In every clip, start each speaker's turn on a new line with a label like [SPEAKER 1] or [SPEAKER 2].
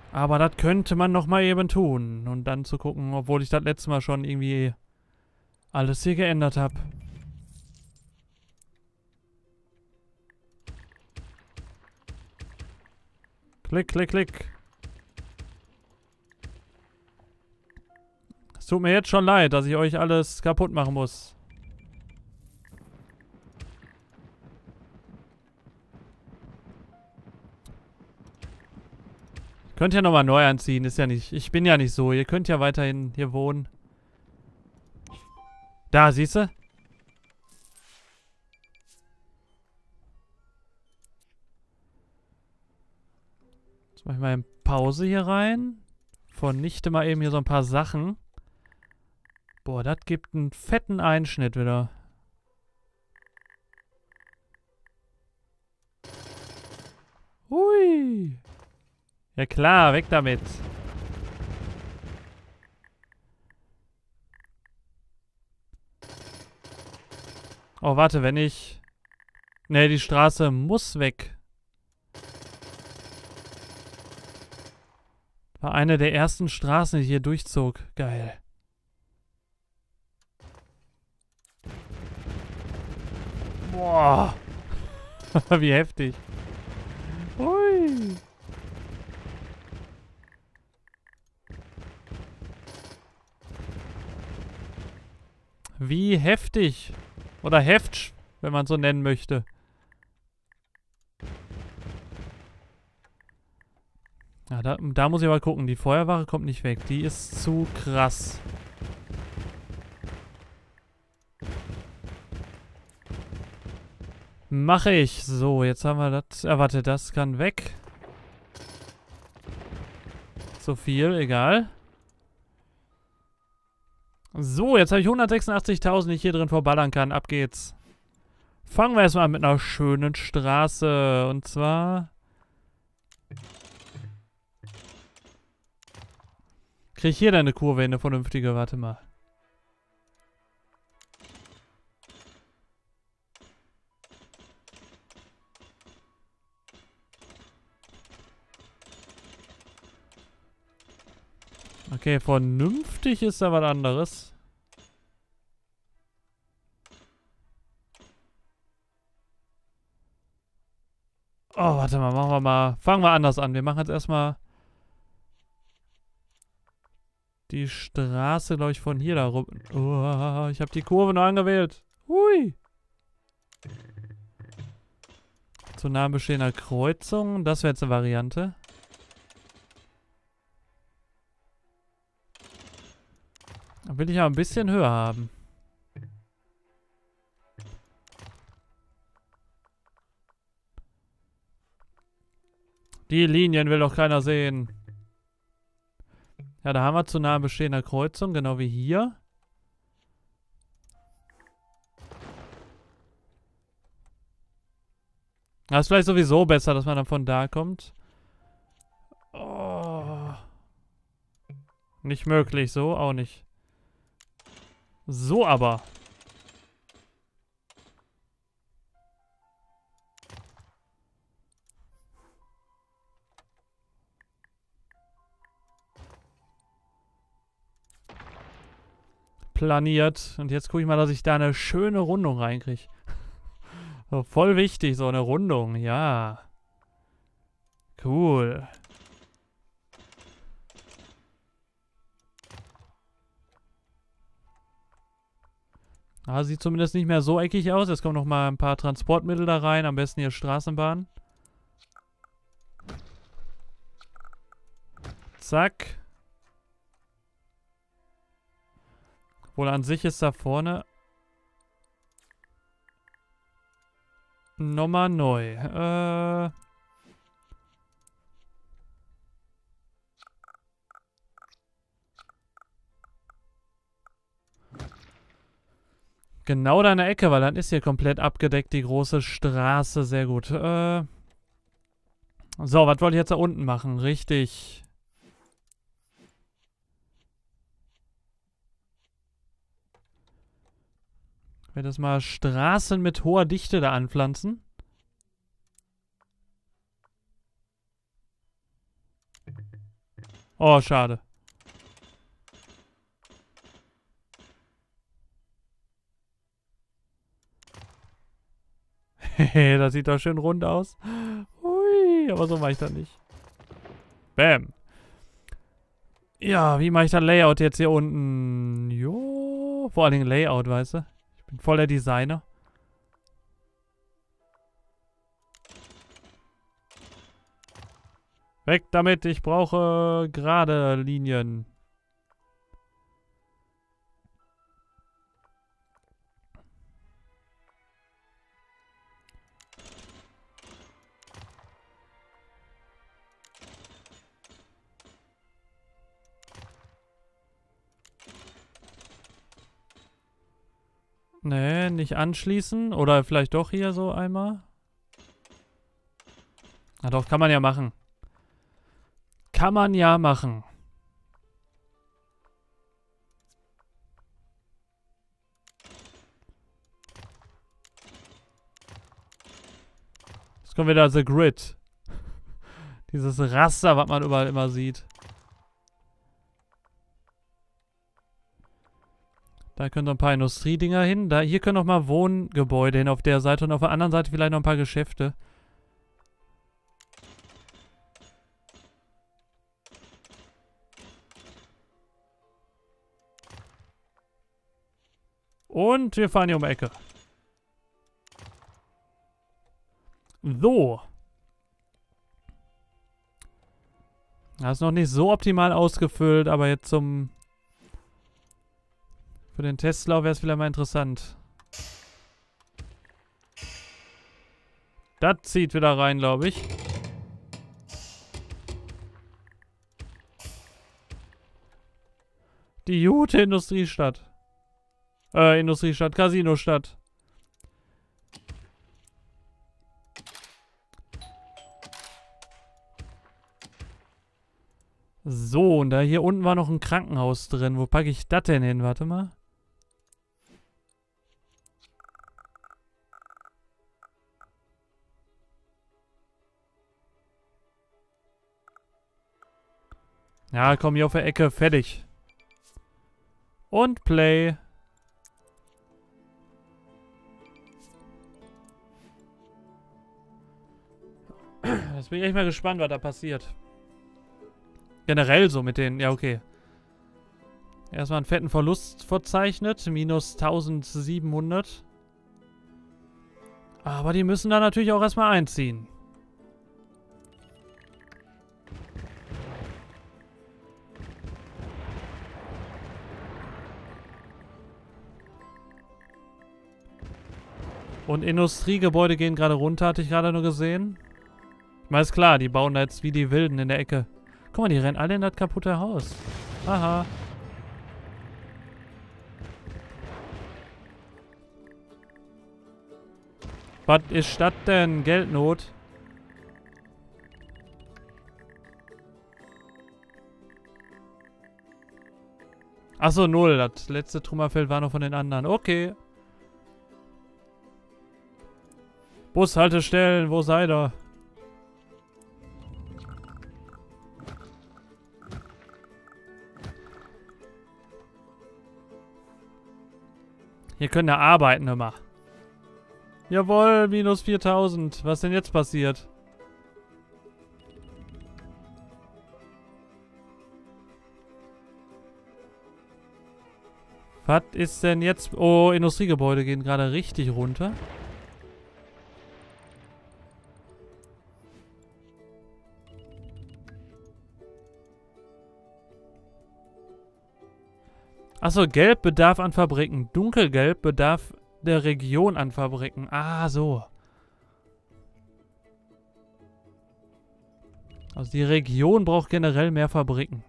[SPEAKER 1] Aber das könnte man noch mal eben tun. Und dann zu gucken, obwohl ich das letzte Mal schon irgendwie alles hier geändert habe. Klick, klick, klick. Es tut mir jetzt schon leid, dass ich euch alles kaputt machen muss. Könnt ja nochmal neu anziehen, ist ja nicht. Ich bin ja nicht so. Ihr könnt ja weiterhin hier wohnen. Da, siehst du? Jetzt mach ich mal in Pause hier rein. Vernichte mal eben hier so ein paar Sachen. Boah, das gibt einen fetten Einschnitt wieder. Hui. Ja klar, weg damit. Oh, warte, wenn ich... Ne, die Straße muss weg. War eine der ersten Straßen, die hier durchzog. Geil. Boah. Wie heftig. Hui. Wie heftig. Oder Heftsch, wenn man so nennen möchte. Ja, da muss ich aber gucken. Die Feuerwache kommt nicht weg. Die ist zu krass. Mache ich. So, jetzt haben wir das. Warte, das kann weg. So viel, egal. So, jetzt habe ich 186.000, die ich hier drin verballern kann. Ab geht's. Fangen wir erstmal mit einer schönen Straße. Und zwar... Krieg ich hier deine Kurve hin, eine vernünftige? Warte mal. Okay, vernünftig ist da was anderes. Oh, warte mal, machen wir mal. Fangen wir anders an. Wir machen jetzt erstmal die Straße, glaube ich, von hier da rum. Oh, ich habe die Kurve noch angewählt. Hui. Zu nahe bestehender Kreuzung. Das wäre jetzt eine Variante. Da will ich aber ein bisschen höher haben. Die Linien will doch keiner sehen. Ja, da haben wir zu nahe bestehender Kreuzung, genau wie hier. Das ist vielleicht sowieso besser, dass man dann von da kommt. Oh. Nicht möglich, so auch nicht. So aber. Planiert. Und jetzt gucke ich mal, dass ich da eine schöne Rundung reinkriege. So, voll wichtig, so eine Rundung. Ja. Cool. Ah, sieht zumindest nicht mehr so eckig aus. Jetzt kommen noch mal ein paar Transportmittel da rein. Am besten hier Straßenbahn. Zack. Wohl an sich ist da vorne nochmal neu. Genau da in der Ecke, weil dann ist hier komplett abgedeckt, die große Straße. Sehr gut. So, was wollte ich jetzt da unten machen? Richtig. Ich werde jetzt mal Straßen mit hoher Dichte da anpflanzen. Oh, schade. Hehe, das sieht doch schön rund aus. Hui, aber so mache ich das nicht. Bam. Ja, wie mache ich das Layout jetzt hier unten? Jo, vor allen Dingen Layout, weißt du? Ich bin voll der Designer. Weg damit, ich brauche gerade Linien. Nee, nicht anschließen. Oder vielleicht doch hier so einmal. Na doch, kann man ja machen. Kann man ja machen. Jetzt kommt wieder The Grid. Dieses Raster, was man überall immer sieht. Da können noch ein paar Industriedinger hin. Hier können noch mal Wohngebäude hin auf der Seite und auf der anderen Seite vielleicht noch ein paar Geschäfte. Und wir fahren hier um die Ecke. So. Das ist noch nicht so optimal ausgefüllt, aber jetzt für den Testlauf wäre es vielleicht mal interessant. Das zieht wieder rein, glaube ich. Die gute Industriestadt. Industriestadt, Casinostadt. So, und da hier unten war noch ein Krankenhaus drin. Wo packe ich das denn hin? Warte mal. Ja, komm hier auf der Ecke. Fertig. Und Play. Jetzt bin ich echt mal gespannt, was da passiert. Generell so mit den... Ja, okay. Erstmal einen fetten Verlust verzeichnet. Minus 1700. Aber die müssen da natürlich auch erstmal einziehen. Und Industriegebäude gehen gerade runter, hatte ich gerade nur gesehen. Ich meine, ist klar, die bauen da jetzt wie die Wilden in der Ecke. Guck mal, die rennen alle in das kaputte Haus. Aha. Was ist das denn? Geldnot? Achso, 0. Das letzte Trümmerfeld war noch von den anderen. Okay. Bushaltestellen, wo seid ihr? Hier können wir arbeiten immer. Jawohl, minus 4000. Was denn jetzt passiert? Was ist denn jetzt? Oh, Industriegebäude gehen gerade richtig runter. Achso, gelb Bedarf an Fabriken. Dunkelgelb Bedarf der Region an Fabriken. Ah, so. Also die Region braucht generell mehr Fabriken.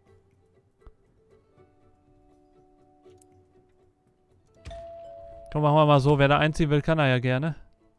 [SPEAKER 1] Komm, machen wir mal so. Wer da einziehen will, kann er ja gerne.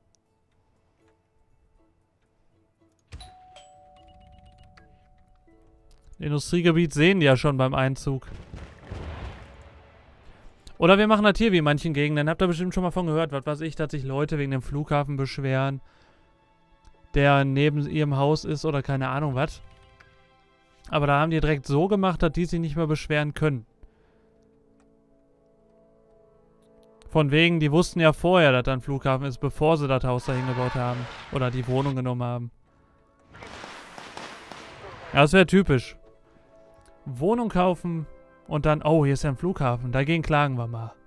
[SPEAKER 1] Industriegebiet sehen die ja schon beim Einzug. Oder wir machen das hier wie in manchen Gegenden. Habt ihr bestimmt schon mal von gehört, was weiß ich, dass sich Leute wegen dem Flughafen beschweren, der neben ihrem Haus ist oder keine Ahnung was. Aber da haben die direkt so gemacht, dass die sich nicht mehr beschweren können. Von wegen, die wussten ja vorher, dass da ein Flughafen ist, bevor sie das Haus dahin gebaut haben. Oder die Wohnung genommen haben. Ja, das wäre typisch. Wohnung kaufen und dann, oh, hier ist ja ein Flughafen. Dagegen klagen wir mal.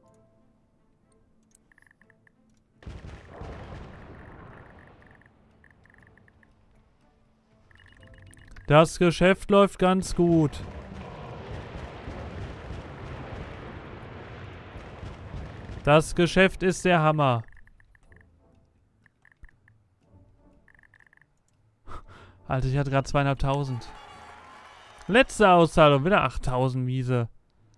[SPEAKER 1] Das Geschäft läuft ganz gut. Das Geschäft ist der Hammer. Alter, ich hatte gerade 2.500. Letzte Auszahlung, wieder 8.000 miese.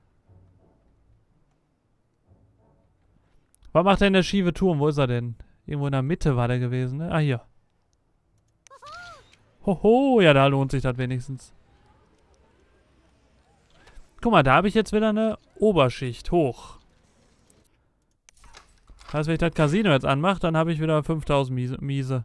[SPEAKER 1] Was macht denn der schiefe Turm? Wo ist er denn? Irgendwo in der Mitte war der gewesen, ne? Ah, hier. Hoho, ja, da lohnt sich das wenigstens. Guck mal, da habe ich jetzt wieder eine Oberschicht hoch. Das heißt, wenn ich das Casino jetzt anmache, dann habe ich wieder 5.000 miese.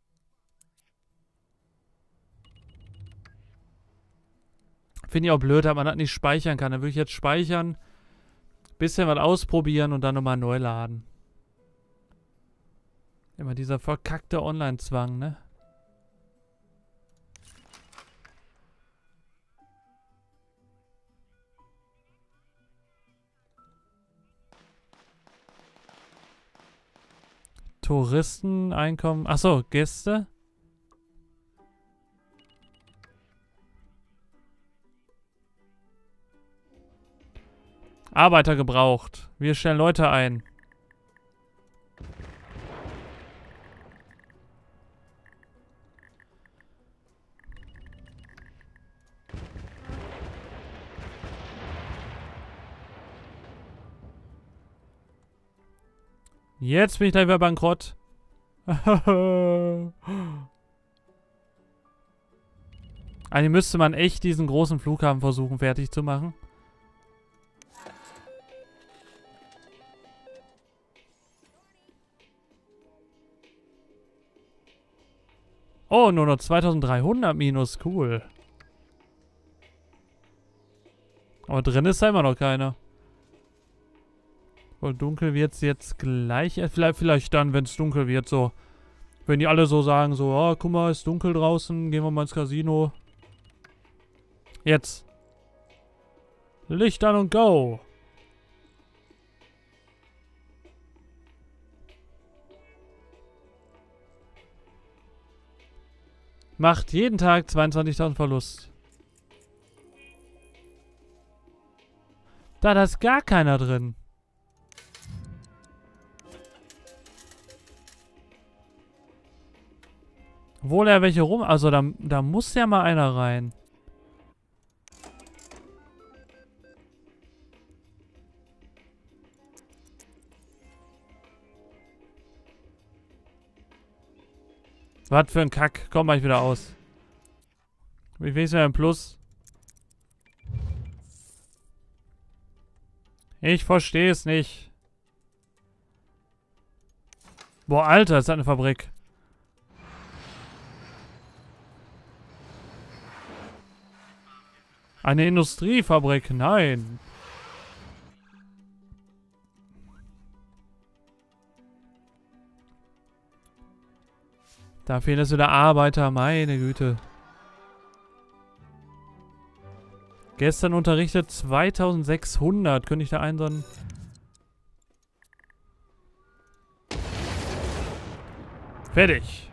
[SPEAKER 1] Finde ich auch blöd, dass man das nicht speichern kann. Dann würde ich jetzt speichern, bisschen was ausprobieren und dann nochmal neu laden. Immer dieser verkackte Online-Zwang, ne? Touristeneinkommen. Achso, Gäste. Arbeiter gebraucht. Wir stellen Leute ein. Jetzt bin ich gleich wieder bankrott. Eigentlich müsste man echt diesen großen Flughafen versuchen fertig zu machen. Oh, nur noch 2.300 minus. Cool. Aber drin ist da immer noch keiner. Und dunkel wird es jetzt gleich. Vielleicht dann, wenn es dunkel wird, so. Wenn die alle so sagen, so, oh, guck mal, ist dunkel draußen, gehen wir mal ins Casino. Jetzt. Licht an und go. Macht jeden Tag 22.000 Verlust. Da ist gar keiner drin. Obwohl er welche rum... Also da muss ja mal einer rein. Was für ein Kack. Komm, mach ich wieder aus. Wie viel ist denn ein Plus? Ich verstehe es nicht. Boah, Alter, ist das eine Fabrik. Eine Industriefabrik, nein. Da fehlen jetzt wieder Arbeiter, meine Güte. Gestern unterrichtet 2.600. Könnte ich da einen so einen... Fertig.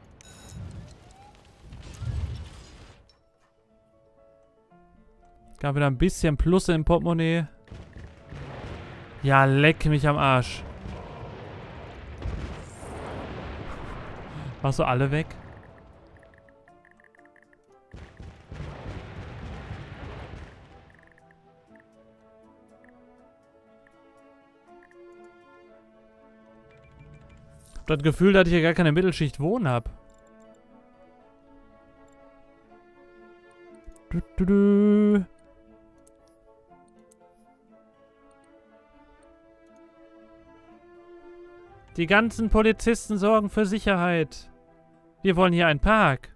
[SPEAKER 1] Gab wieder ein bisschen Plus im Portemonnaie. Ja, leck mich am Arsch. Machst du alle weg? Ich hab das Gefühl, dass ich hier gar keine Mittelschicht wohnen hab. Die ganzen Polizisten sorgen für Sicherheit. Wir wollen hier einen Park.